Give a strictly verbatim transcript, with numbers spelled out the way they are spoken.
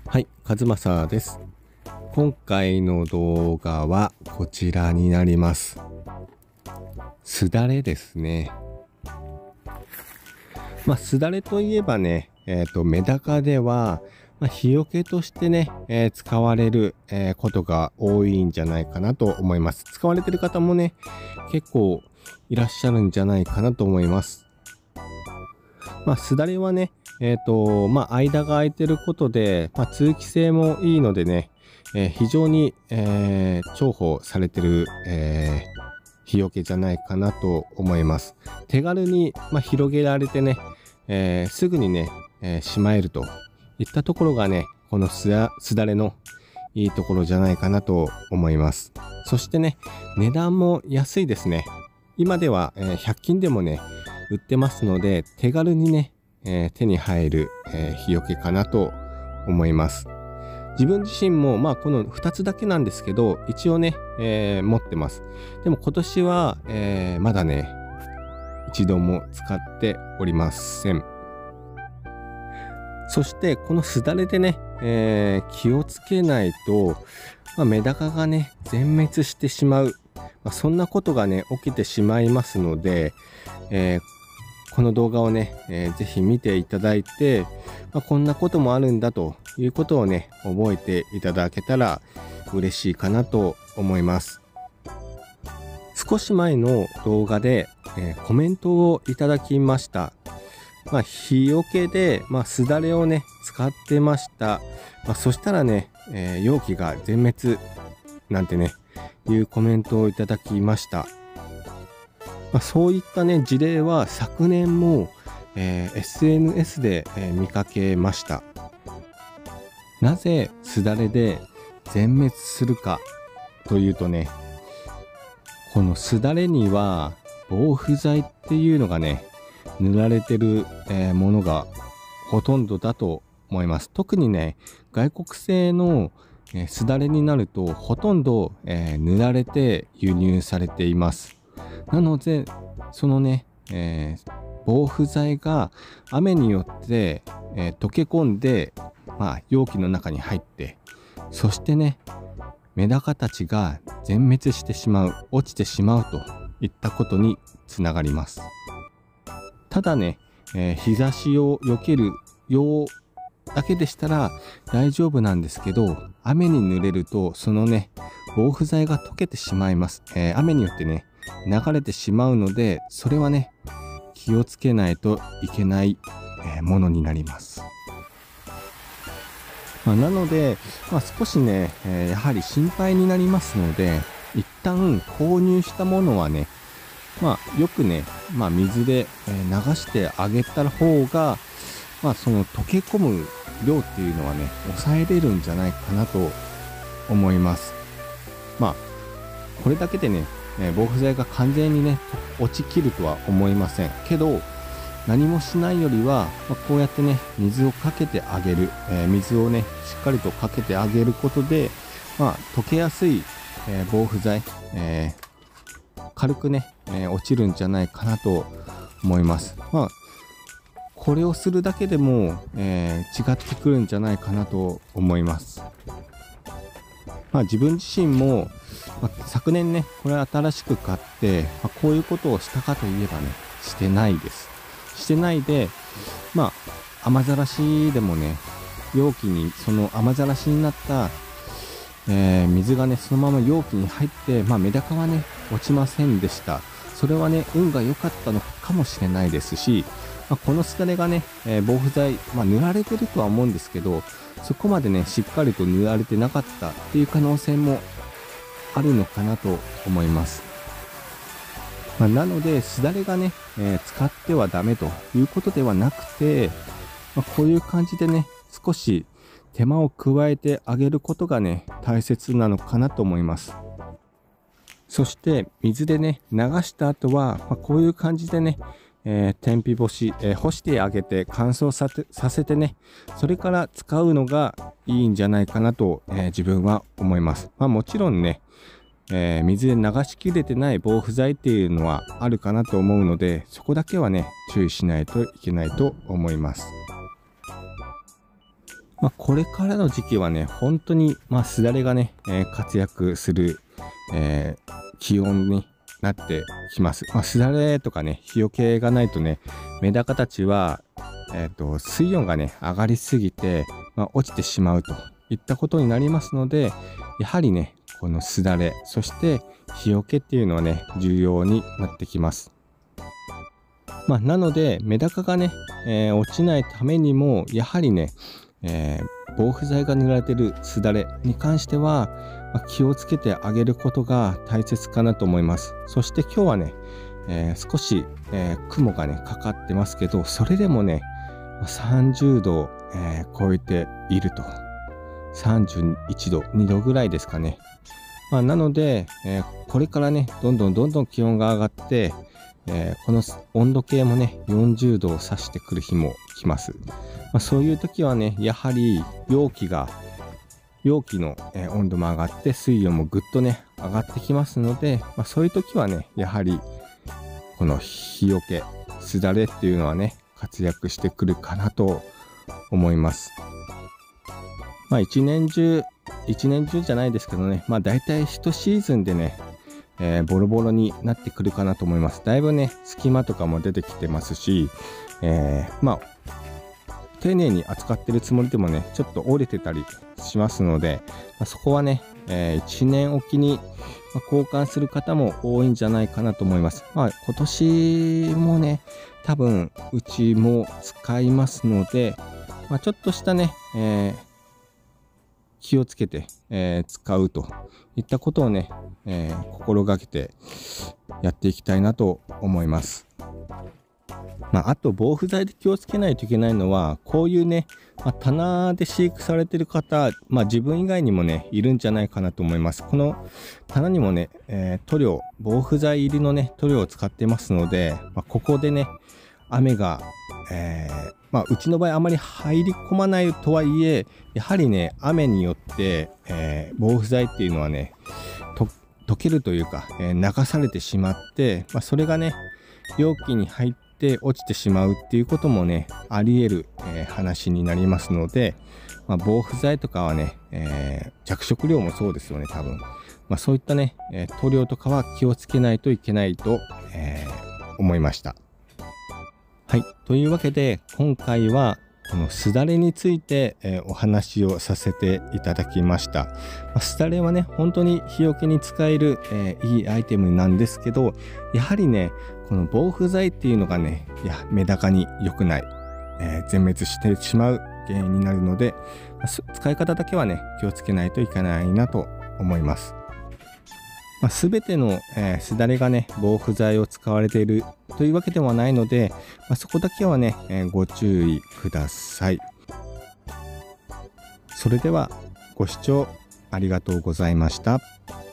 はい、和正です。今回の動画はこちらになります。すだれですね。まあ、すだれといえばね、えっと、メダカでは、まあ、日よけとしてね、えー使われる、えーことが多いんじゃないかなと思います。使われてる方もね、結構いらっしゃるんじゃないかなと思います。まあ、すだれはね、えっと、まあ、間が空いてることで、まあ、通気性もいいのでね、えー非常に、えー重宝されてる、えー日よけじゃないかなと思います。手軽に、まあ、広げられてね、えーすぐにね、えーしまえるといったところがね、このすだ、すだれのいいところじゃないかなと思います。そしてね、値段も安いですね。今では、えーひゃく均でもね、売ってますので、手軽にね、えー手に入る、えー日よけかなと思います。自分自身も、まあ、このふたつだけなんですけど、一応ね、えー持ってます。でも今年は、えーまだね、一度も使っておりません。そして、このすだれでね、えー気をつけないと、まあ、メダカがね、全滅してしまう。まあ、そんなことがね、起きてしまいますので、えーこの動画をね、えーぜひ見ていただいて、まあ、こんなこともあるんだということをね、覚えていただけたら嬉しいかなと思います。少し前の動画で、えーコメントをいただきました。まあ、日よけで、まあ、すだれをね、使ってました。まあ、そしたらね、えー容器が全滅なんてね、いうコメントをいただきました。まあ、そういったね、事例は昨年も、えー エスエヌエス で、えー見かけました。なぜすだれで全滅するかというとね、このすだれには防腐剤っていうのがね、塗られてる、えーものがほとんどだと思います。特にね、外国製のえーすだれになるとほとんど、えー塗られて輸入されています。なので、そのね、えー防腐剤が雨によって、えー溶け込んで、まあ、容器の中に入って、そしてね、メダカたちが全滅してしまう、落ちてしまうといったことにつながります。ただね、えー日差しを避けるようだけでしたら大丈夫なんですけど、雨に濡れるとそのね、防腐剤が溶けてしまいます。えー雨によってね、流れてしまうので、それはね、気をつけないといけない、えーものになります。まあ、なので、まあ、少しね、えーやはり心配になりますので、一旦購入したものはね、まあ、よくね、まあ、水でえー流してあげた方が、まあ、その溶け込む量っていうのはね、抑えれるんじゃないかなと思います。まあ、これだけでね、えー防腐剤が完全にね、落ちきるとは思いません。けど、何もしないよりは、まあ、こうやってね、水をかけてあげる、えー水をね、しっかりとかけてあげることで、まあ、溶けやすい、えー防腐剤、えー軽くね、えー落ちるんじゃないかなと思います。まあ、これをするだけでも、えー違ってくるんじゃないかなと思います。まあ、自分自身も、まあ、昨年ね、これ新しく買って、まあ、こういうことをしたかといえばね、してないです。してないで、まあ、雨ざらしでもね、容器に、その雨ざらしになった、えー水がね、そのまま容器に入って、まあ、メダカはね、落ちませんでした。それはね、運が良かったのかもしれないですし、まあ、このすだれがね、えー防腐剤、まあ、塗られてるとは思うんですけど、そこまでね、しっかりと塗られてなかったっていう可能性もあるのかなと思います。まあ、なので、すだれがね、えー使ってはダメということではなくて、まあ、こういう感じでね、少し手間を加えてあげることがね、大切なのかなと思います。そして、水でね、流した後は、まあ、こういう感じでね、えー天日干し、えー干してあげて乾燥さてさせてね、それから使うのがいいんじゃないかなと、えー自分は思います。まあ、もちろんね、えー水で流しきれてない防腐剤っていうのはあるかなと思うので、そこだけはね、注意しないといけないと思います。 まあ、これからの時期はね、本当に、まあ、すだれがね、えー活躍する、えー気温になってきます。まあ、すだれとかね、日よけがないとね、メダカたちは、えーと、水温がね、上がりすぎて、まあ、落ちてしまうといったことになりますので、やはりね、このすだれ、そして日よけっていうのはね、重要になってきます。まあ、なので、メダカがね、えー落ちないためにも、やはりね、えー防腐剤が塗られているすだれに関しては、まあ気をつけてあげることが大切かなと思います。そして今日はね、えー少し、えー雲がね、かかってますけど、それでもね、まあさんじゅうどを、えー超えていると。さんじゅういちど、にどぐらいですかね。まあ、なので、えーこれからね、どんどんどんどん気温が上がって、えーこの温度計もね、よんじゅうどを指してくる日も来ます。まあ、そういう時はね、やはり容器が、容器の、えー温度も上がって、水温もぐっとね、上がってきますので、まあ、そういう時はね、やはり、この日よけ、すだれっていうのはね、活躍してくるかなと思います。まあ、一年中、一年中じゃないですけどね、まあ、大体一シーズンでね、えーボロボロになってくるかなと思います。だいぶね、隙間とかも出てきてますし、えーまあ、丁寧に扱ってるつもりでもね、ちょっと折れてたりしますので、まあ、そこはね、えー、いちねんおきにまあ交換する方も多いんじゃないかなと思います。まあ、今年もね、多分うちも使いますので、まあ、ちょっとしたね、えー気をつけて、えー使うといったことをね、えー心がけてやっていきたいなと思います。まあ、あと防腐剤で気をつけないといけないのは、こういうね、まあ、棚で飼育されてる方、まあ、自分以外にもねいるんじゃないかなと思います。この棚にもね、えー塗料、防腐剤入りのね塗料を使ってますので、まあ、ここでね雨が、えーまあ、うちの場合あまり入り込まないとはいえ、やはりね雨によって、えー防腐剤っていうのはねと溶けるというか、えー流されてしまって、まあ、それがね容器に入って落ちてしまうっていうこともねあり得る、えー話になりますので、まあ、防腐剤とかはね、えー着色料もそうですよね多分、まあ、そういったね、えー塗料とかは気をつけないといけないと、えー思いました。はい。というわけで、今回は、このすだれについて、えーお話をさせていただきました。まあすだれはね、本当に日よけに使える、えーいいアイテムなんですけど、やはりね、この防腐剤っていうのがね、いや、メダカに良くない、えー全滅してしまう原因になるので、まあす使い方だけはね、気をつけないといけないなと思います。まあ、全ての、えーすだれがね防腐剤を使われているというわけではないので、まあ、そこだけはね、えーご注意ください。それではご視聴ありがとうございました。